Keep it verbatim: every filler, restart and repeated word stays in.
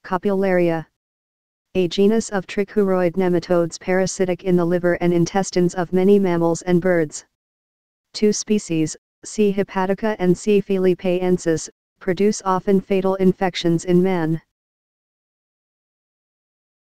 Capillaria. A genus of trichuroid nematodes parasitic in the liver and intestines of many mammals and birds. Two species, C. hepatica and C. felipaensis, produce often fatal infections in man.